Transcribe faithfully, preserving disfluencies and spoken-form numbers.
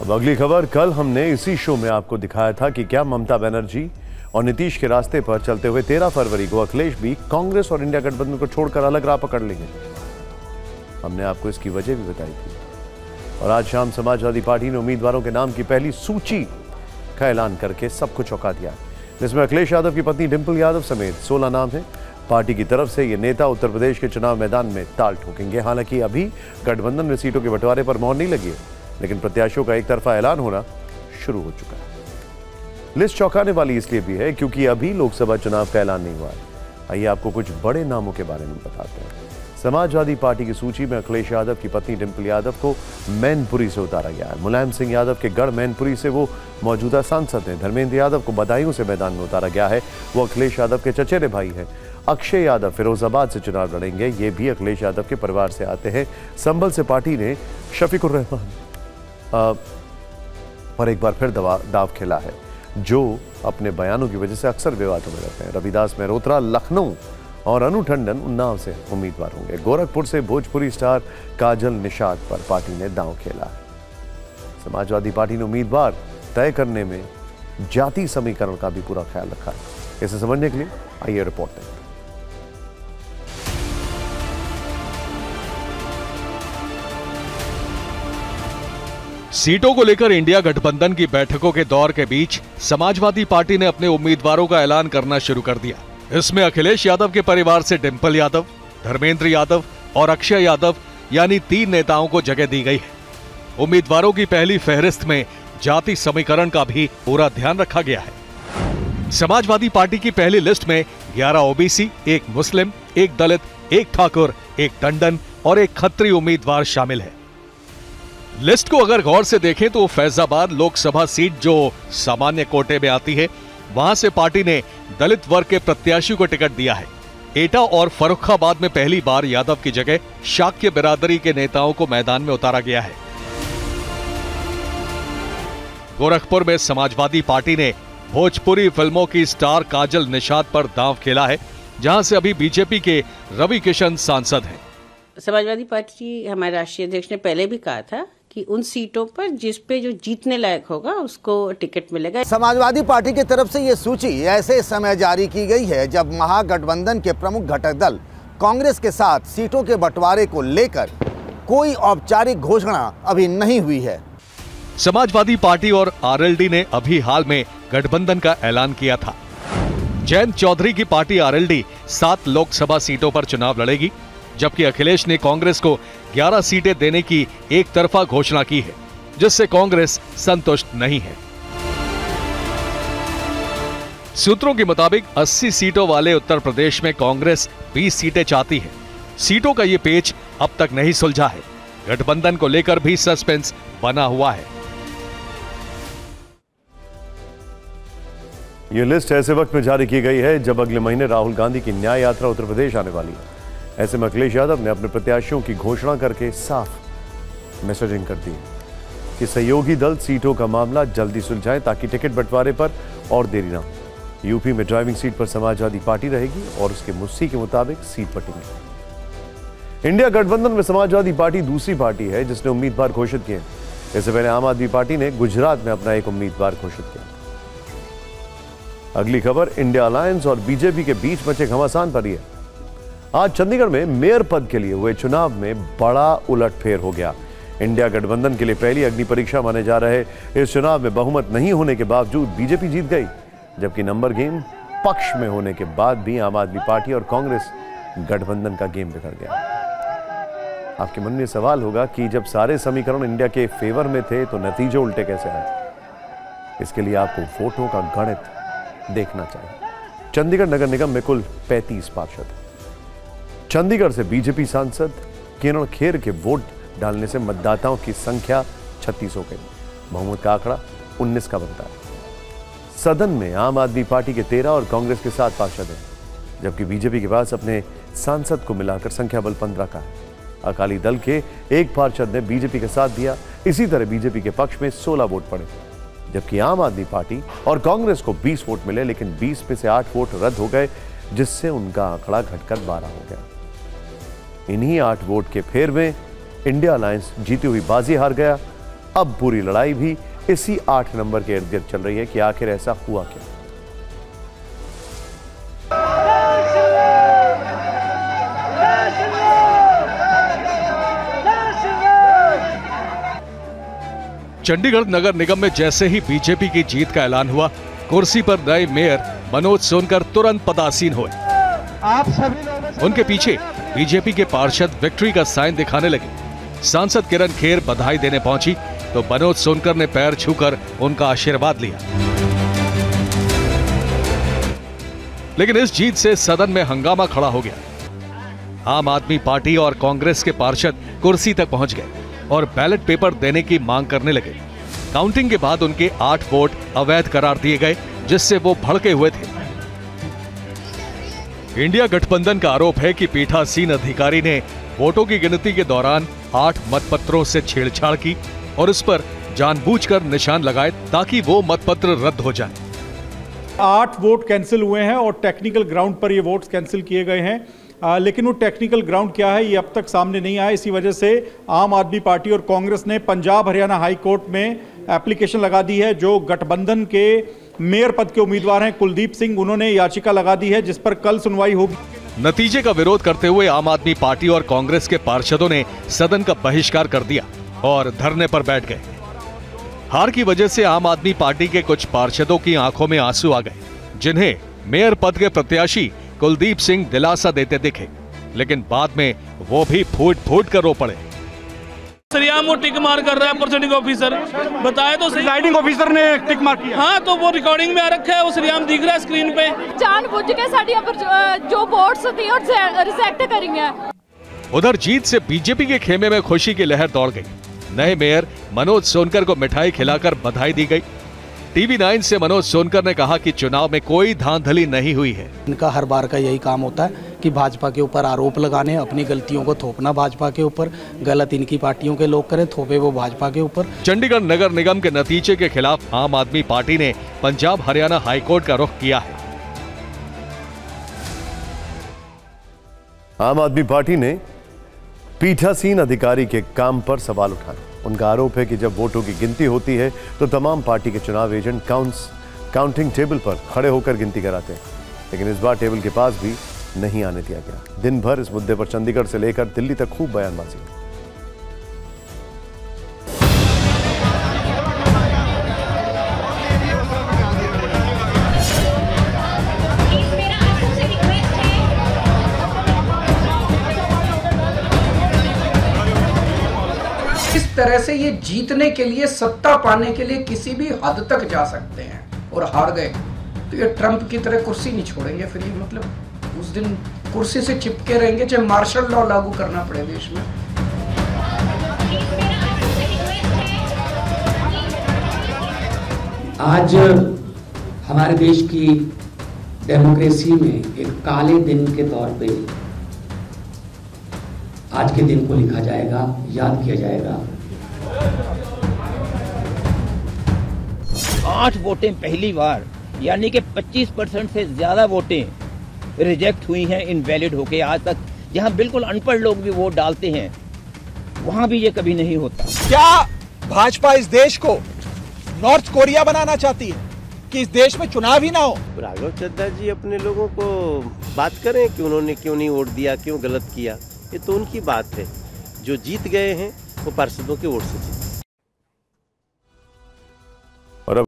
अब अगली खबर, कल हमने इसी शो में आपको दिखाया था कि क्या ममता बनर्जी और नीतीश के रास्ते पर चलते हुए तेरह फरवरी को अखिलेश भी कांग्रेस और इंडिया गठबंधन को छोड़कर अलग राह पकड़ लेंगे। हमने आपको इसकी वजह भी बताई थी और आज शाम समाजवादी पार्टी ने उम्मीदवारों के नाम की पहली सूची का ऐलान करके सबको चौंका दिया, जिसमें अखिलेश यादव की पत्नी डिंपल यादव समेत सोलह नाम हैं। पार्टी की तरफ से ये नेता उत्तर प्रदेश के चुनाव मैदान में ताल ठोकेंगे। हालांकि अभी गठबंधन में सीटों के बंटवारे पर मोहर नहीं लगी है, लेकिन प्रत्याशियों का एक तरफा ऐलान होना शुरू हो चुका है। लिस्ट चौंकाने वाली इसलिए भी है क्योंकि अभी लोकसभा चुनाव का ऐलान नहीं हुआ है। आइए आपको कुछ बड़े नामों के बारे में बताते हैं। समाजवादी पार्टी की सूची में अखिलेश यादव की पत्नी डिंपल यादव को मैनपुरी से उतारा गया है। मुलायम सिंह यादव के गढ़ मैनपुरी से वो मौजूदा सांसद हैं। धर्मेंद्र यादव को बदायूं से मैदान में उतारा गया है। वो अखिलेश यादव के चचेरे भाई हैं। अक्षय यादव फिरोजाबाद से चुनाव लड़ेंगे। ये भी अखिलेश यादव के परिवार से आते हैं। संभल से पार्टी ने शफीकुर रहमान पर एक बार फिर दाव खेला है, जो अपने बयानों की वजह से अक्सर विवादों में रहते हैं। रविदास मेहरोत्रा लखनऊ और अनु टंडन उन्नाव से उम्मीदवार होंगे। गोरखपुर से भोजपुरी स्टार काजल निषाद पर पार्टी ने दांव खेला है। समाजवादी पार्टी ने उम्मीदवार तय करने में जाति समीकरण का भी पूरा ख्याल रखा है। इसे समझने के लिए आइए रिपोर्ट देखें। सीटों को लेकर इंडिया गठबंधन की बैठकों के दौर के बीच समाजवादी पार्टी ने अपने उम्मीदवारों का ऐलान करना शुरू कर दिया। इसमें अखिलेश यादव के परिवार से डिंपल यादव, धर्मेंद्र यादव और अक्षय यादव यानी तीन नेताओं को जगह दी गई है। उम्मीदवारों की पहली फहरिस्त में जाति समीकरण का भी पूरा ध्यान रखा गया है। समाजवादी पार्टी की पहली लिस्ट में ग्यारह ओबीसी, एक मुस्लिम, एक दलित, एक ठाकुर, एक टंडन और एक खत्री उम्मीदवार शामिल है। लिस्ट को अगर गौर से देखें तो फैजाबाद लोकसभा सीट जो सामान्य कोटे में आती है, वहां से पार्टी ने दलित वर्ग के प्रत्याशी को टिकट दिया है। एटा और फर्रुखाबाद में पहली बार यादव की जगह शाक्य बिरादरी के नेताओं को मैदान में उतारा गया है। गोरखपुर में समाजवादी पार्टी ने भोजपुरी फिल्मों की स्टार काजल निषाद पर दांव खेला है, जहां से अभी बीजेपी के रवि किशन सांसद हैं। समाजवादी पार्टी हमारे राष्ट्रीय अध्यक्ष ने पहले भी कहा था कि उन सीटों पर जिस पे जो जीतने लायक होगा उसको टिकट मिलेगा। समाजवादी पार्टी की तरफ से ये सूची ऐसे समय जारी की गई है जब महागठबंधन के प्रमुख घटक दल कांग्रेस के साथ सीटों के बंटवारे को लेकर कोई औपचारिक घोषणा अभी नहीं हुई है। समाजवादी पार्टी और आरएलडी ने अभी हाल में गठबंधन का ऐलान किया था। जयंत चौधरी की पार्टी आरएलडी सात लोकसभा सीटों पर चुनाव लड़ेगी, जबकि अखिलेश ने कांग्रेस को ग्यारह सीटें देने की एक तरफा घोषणा की है, जिससे कांग्रेस संतुष्ट नहीं है। सूत्रों के मुताबिक अस्सी सीटों वाले उत्तर प्रदेश में कांग्रेस बीस सीटें चाहती है। सीटों का ये पेच अब तक नहीं सुलझा है। गठबंधन को लेकर भी सस्पेंस बना हुआ है। ये लिस्ट ऐसे वक्त में जारी की गई है जब अगले महीने राहुल गांधी की न्याय यात्रा उत्तर प्रदेश आने वाली है। ऐसे में अखिलेश यादव ने अपने प्रत्याशियों की घोषणा करके साफ मैसेजिंग कर दी कि सहयोगी दल सीटों का मामला जल्दी सुलझाएं ताकि टिकट बंटवारे पर और देरी ना हो। यूपी में ड्राइविंग सीट पर समाजवादी पार्टी रहेगी और उसके मुस्सी के मुताबिक सीट बटेंगी। इंडिया गठबंधन में समाजवादी पार्टी दूसरी पार्टी है जिसने उम्मीदवार घोषित किए। इससे पहले आम आदमी पार्टी ने गुजरात में अपना एक उम्मीदवार घोषित किया। अगली खबर इंडिया अलायंस और बीजेपी के बीच मचे घमासान पर ही है। आज चंडीगढ़ में मेयर पद के लिए हुए चुनाव में बड़ा उलटफेर हो गया। इंडिया गठबंधन के लिए पहली अग्नि परीक्षा माने जा रहे इस चुनाव में बहुमत नहीं होने के बावजूद बीजेपी जीत गई, जबकि नंबर गेम पक्ष में होने के बाद भी आम आदमी पार्टी और कांग्रेस गठबंधन का गेम बिगड़ गया। आपके मन में सवाल होगा कि जब सारे समीकरण इंडिया के फेवर में थे तो नतीजे उल्टे कैसे आए। इसके लिए आपको वोटों का गणित देखना चाहिए। चंडीगढ़ नगर निगम में कुल पैंतीस पार्षद हैं। चंडीगढ़ से बीजेपी सांसद किरण खेर के वोट डालने से मतदाताओं की संख्या छत्तीस हो गई। बहुमत का आंकड़ा उन्नीस का बनता है। सदन में आम आदमी पार्टी के तेरह और कांग्रेस के सात पार्षद हैं, जबकि बीजेपी के पास अपने सांसद को मिलाकर संख्या बल पंद्रह का है। अकाली दल के एक पार्षद ने बीजेपी का साथ दिया। इसी तरह बीजेपी के पक्ष में सोलह वोट पड़े, जबकि आम आदमी पार्टी और कांग्रेस को बीस वोट मिले, लेकिन बीस में से आठ वोट रद्द हो गए, जिससे उनका आंकड़ा घटकर बारह हो गया। इन्हीं आठ वोट के फेर में इंडिया अलायंस जीती हुई बाजी हार गया। अब पूरी लड़ाई भी इसी आठ नंबर के इर्द गिर्द चल रही है कि आखिर ऐसा हुआ क्या। चंडीगढ़ नगर निगम में जैसे ही बीजेपी की जीत का ऐलान हुआ, कुर्सी पर नए मेयर मनोज सोनकर तुरंत पदासीन हुए। आप सभी उनके पीछे बीजेपी के पार्षद विक्ट्री का साइन दिखाने लगे। सांसद किरण खेर बधाई देने पहुंची तो मनोज सोनकर ने पैर छूकर उनका आशीर्वाद लिया। लेकिन इस जीत से सदन में हंगामा खड़ा हो गया। आम आदमी पार्टी और कांग्रेस के पार्षद कुर्सी तक पहुंच गए और बैलेट पेपर देने की मांग करने लगे। काउंटिंग के बाद उनके आठ वोट अवैध करार दिए गए, जिससे वो भड़के हुए थे। इंडिया गठबंधन का आरोप है कि पीठासीन अधिकारी ने वोटों की गिनती के दौरान आठ मतपत्रों से छेड़छाड़ की और इस पर जानबूझकर निशान लगाए ताकि वो मतपत्र रद्द हो जाए। आठ वोट कैंसिल हुए हैं और टेक्निकल ग्राउंड पर ये वोट्स कैंसिल किए गए हैं। आ, लेकिन वो टेक्निकल ग्राउंड क्या है ये अब तक सामने नहीं आया। इसी वजह से आम आदमी पार्टी और कांग्रेस ने पंजाब हरियाणा हाई कोर्ट में एप्लीकेशन लगा दी है। जो गठबंधन के मेयर पद के उम्मीदवार हैं कुलदीप सिंह, उन्होंने याचिका लगा दी है जिस पर कल सुनवाई होगी। नतीजे का विरोध करते हुए आम आदमी पार्टी और कांग्रेस के पार्षदों ने सदन का बहिष्कार कर दिया और धरने पर बैठ गए। हार की वजह से आम आदमी पार्टी के कुछ पार्षदों की आंखों में आंसू आ गए, जिन्हें मेयर पद के प्रत्याशी कुलदीप सिंह दिलासा देते दिखे, लेकिन बाद में वो भी फूट फूट कर रो पड़े। सरियाम वो टिक मार कर रहा है प्रिजाइडिंग ऑफिसर, बताए तो प्रिजाइडिंग ऑफिसर ने टिक मार किया। हाँ, तो वो रिकॉर्डिंग में आ रखा है, वो सरियाम दिख रहा है स्क्रीन पे। जानबूझ के साड़ी पर जो वोट्स थी और रिजेक्ट करेंगे। उधर जीत से बीजेपी के खेमे में खुशी की लहर दौड़ गई। नए मेयर मनोज सोनकर को मिठाई खिलाकर बधाई दी गई। टीवी नाइन से मनोज सोनकर ने कहा कि चुनाव में कोई धांधली नहीं हुई है। इनका हर बार का यही काम होता है कि भाजपा के ऊपर आरोप लगाने, अपनी गलतियों को थोपना भाजपा के ऊपर, गलत इनकी पार्टियों के लोग करें, थोपे वो भाजपा के ऊपर। चंडीगढ़ नगर निगम के नतीजे के खिलाफ आम आदमी पार्टी ने पंजाब हरियाणा हाईकोर्ट का रुख किया है। आम आदमी पार्टी ने पीठासीन अधिकारी के काम पर सवाल उठाए। उनका आरोप है कि जब वोटों की गिनती होती है तो तमाम पार्टी के चुनाव एजेंट काउंट्स काउंटिंग टेबल पर खड़े होकर गिनती कराते हैं, लेकिन इस बार टेबल के पास भी नहीं आने दिया गया। दिन भर इस मुद्दे पर चंडीगढ़ से लेकर दिल्ली तक खूब बयानबाजी। इस तरह से ये जीतने के लिए, सत्ता पाने के लिए किसी भी हद तक जा सकते हैं और हार गए तो ये ट्रंप की तरह कुर्सी नहीं छोड़ेंगे। फिर ये मतलब उस दिन कुर्सी से चिपके रहेंगे, चाहे मार्शल लॉ लागू करना पड़े देश में। आज हमारे देश की डेमोक्रेसी में एक काले दिन के तौर पे आज के दिन को लिखा जाएगा, याद किया जाएगा। आठ वोटें पहली बार, यानी कि पच्चीस परसेंट से ज्यादा वोटें रिजेक्ट हुई हैं इनवैलिड होके। आज तक जहां बिल्कुल अनपढ़ लोग भी वोट डालते हैं वहां भी ये कभी नहीं होता। क्या भाजपा इस देश को नॉर्थ कोरिया बनाना चाहती है कि इस देश में चुनाव ही ना हो? राघव चड्ढा जी अपने लोगों को बात करें कि उन्होंने क्यों नहीं वोट दिया, क्यों गलत किया, ये तो उनकी बात है। जो जीत गए हैं वो पार्षदों के वोट से जीते।